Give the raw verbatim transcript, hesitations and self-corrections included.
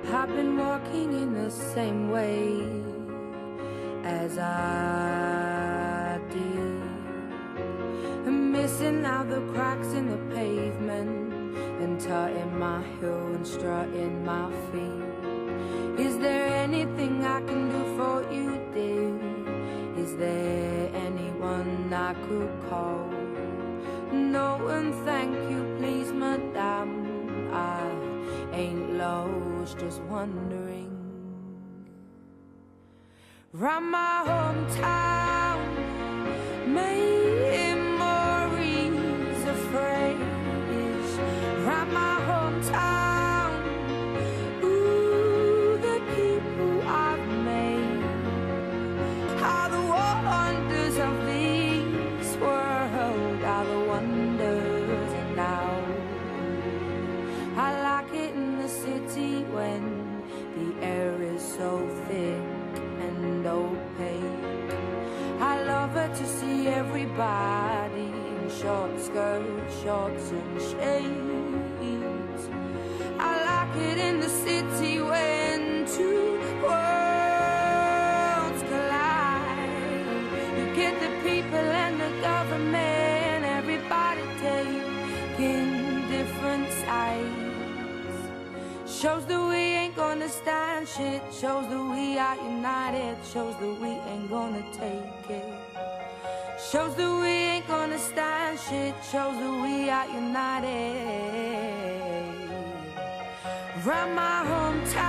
I've been walking in the same way as I did, missing out the cracks in the pavement and tutting my heel and strutting my feet. Is there anything I can do for you, dear? Is there anyone I could call? No, and thank you, please, madame. I ain't lost, just wondering. Round my hometown, memories of phrase. Round my hometown, ooh, the people I've made are the wonders of this world, are the wonders now. I like it in the city when the air is so thick and opaque. I love it to see everybody in short skirts, shorts and shades. I like it in the city when two worlds collide. You get the people and the government, everybody taking different sides. Shows that we ain't gonna stand shit. Shows that we are united. Shows that we ain't gonna take it. Shows that we ain't gonna stand shit. Shows that we are united. Round my hometown,